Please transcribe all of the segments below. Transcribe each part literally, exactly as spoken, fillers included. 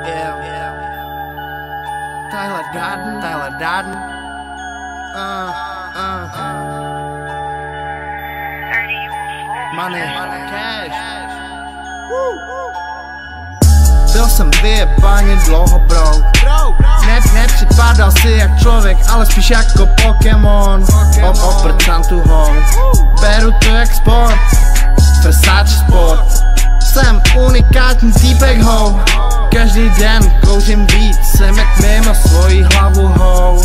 Yeah, yeah. Tyler Darden, Tyler Darden. Uh, uh, uh. Money, cash. Byl jsem vyjebaně dlouho, bro. Ne, nepřipadal si jak člověk, ale spíš jako Pokémon. Ob oprcám tu hol. Beru to jak sport, Versace sport. Jsem unikátní týpek, ho. Každý den kouřím víc, jsem jak mimo svoji hlavu, ho.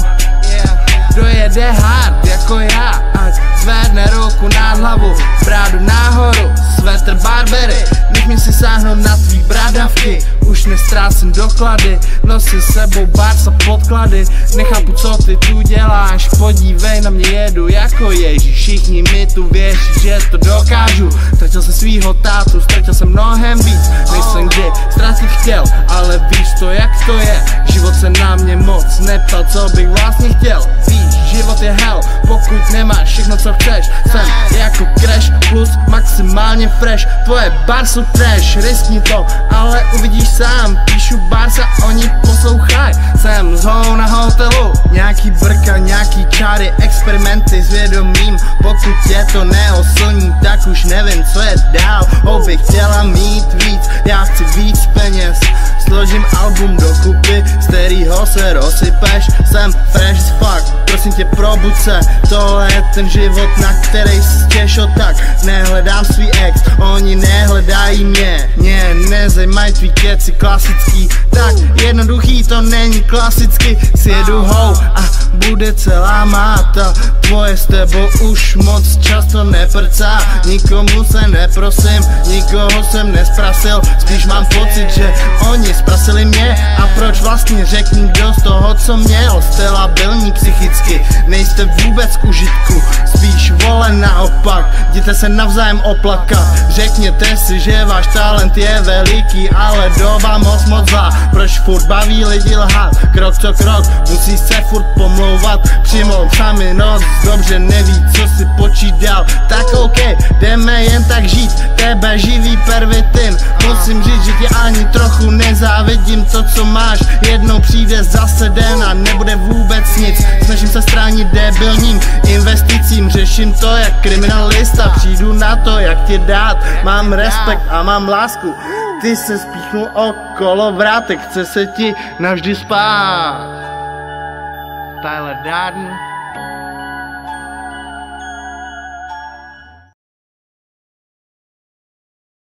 Kdo jede hard jako já, ať zvedne ruku nad hlavu, brádu nahoru, svetr Barbery, nech mi si sáhnout na tvý bradavky. Už nestrácím doklady, nosím sebou bars a podklady. Nechápu, co ty tu děláš, podívej na mě, jedu jako Ježíš. Všichni mi tu věří, že to dokážu. Ztratil jsem svýho tátu, ztratil jsem mnohem víc, než jsem kdy ztratit chtěl. Ale víš to, jak to je, život se na mě moc neptal, co bych vlastně chtěl. Víš, život je hell, pokud nemáš všechno, co chceš. Jsem jako Crash plus maximálně fresh. Tvoje bars jsou trash, riskni to, ale uvidíš sám. Píšu bars a oni poslouchaj. Jsem z hou na hotelu, nějaký brka, nějaký čáry, experimenty s vědomím. Pokud tě to neoslní, tak už nevím, co je dál. Hou bych chtěla mít víc, já chci víc peněz. Složím album do kupy, z kterýho se rozsypeš. Jsem fresh as fuck, prosím tě, probuď se. Tohle je ten život, na který se těšil, tak nehledám svý ex, oni nehledají mě. Mě nezajímají tvý keci klasický, tak jednoduchý to není klasicky. Sjedu hou a bude celá máta. Tvoje s tebou už moc často neprcá. Nikomu se neprosím, nikoho jsem nesprasil. Spíš mám pocit, že oni zprasili mě. A proč vlastně, řekni, kdo z toho, co měl, jste labilní psychicky, nejste vůbec k užitku. Spíš vole naopak, jděte se navzájem oplakat. Řekněte si, že váš talent je veliký, ale doba moc moc zlá. Proč furt baví lidi lhát, krok co krok, musí se furt pomlouvat. Přijmout sami noc, dobře neví, co si počít dál. Tak ok, jdeme jen tak žít, tebe živý pervitin. Musím říct, že ti ani trochu nezávidím to, co máš. Jednou přijde zase den a nebude vůbec nic. Snažím se stránit debilním investicím, řeším to jak kriminalista. Přijdu na to, jak ti dát, mám respekt a mám lásku. Ty se spíchnul okolo vrátek, chce se ti navždy spát. Tyler Darden.